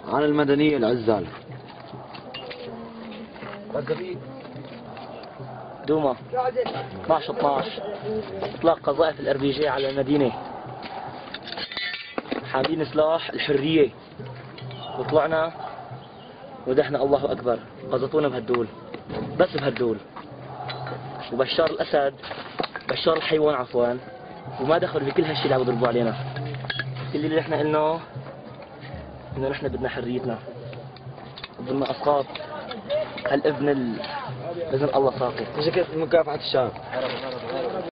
عن المدنية العزال. دوما 12/12 إطلاق قذائف الار بي جي على المدينة، حاملين سلاح الحرية، وطلعنا ودحنا الله أكبر، قذفونا بهالدول، بس بهالدول. وبشار الأسد، بشار الحيوان عفوا، وما دخلوا بكل هالشيء اللي عم يضربوا علينا. كل اللي نحن قلناه إنه نحن بدنا حريتنا، بدنا أسقاط هالابن إذن الله ساقط. مكافحة الشعب.